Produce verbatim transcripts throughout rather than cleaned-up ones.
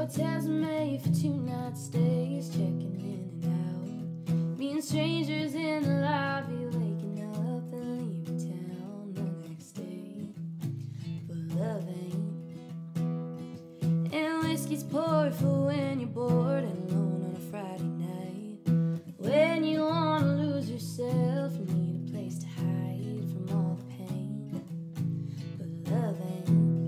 Hotels made for two-night stays, checking in and out, meeting strangers in the lobby, waking up and leaving town the next day. But love ain't. And whiskey's poured for when you're bored and alone on a Friday night, when you wanna lose yourself and need a place to hide from all the pain. But love ain't.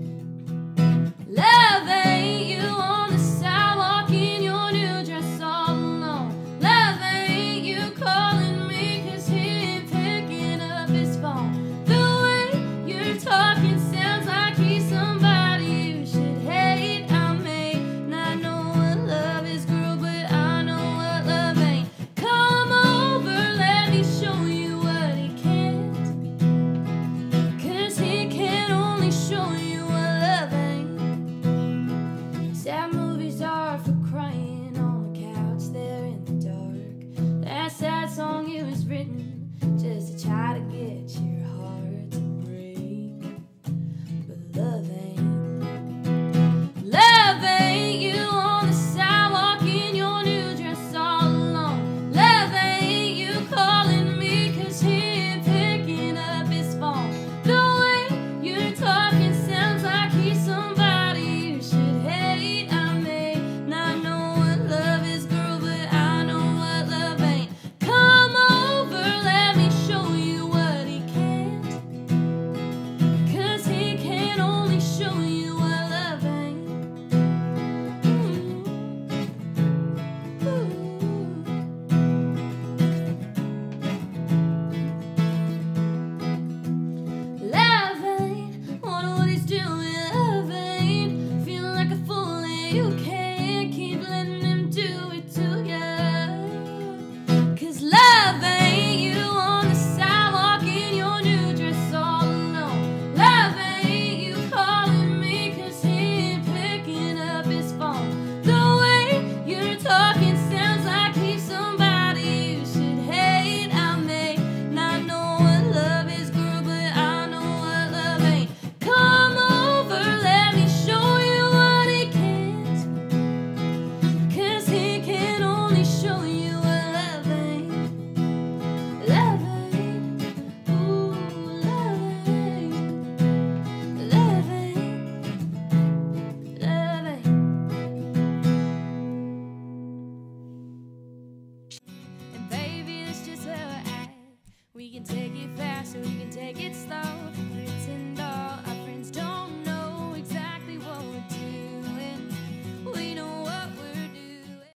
Love ain't you on the sidewalk in your new dress all alone. Love ain't you calling me cause he ain't picking up his phone. The way you're talking sounds like he's somebody you should hate. I may not know what love is, girl, but I know what love ain't. Come over, let me show you what he can't, cause he can only show you what love ain't. Sad movies are for crying on the couch there in the dark. That sad song, it was written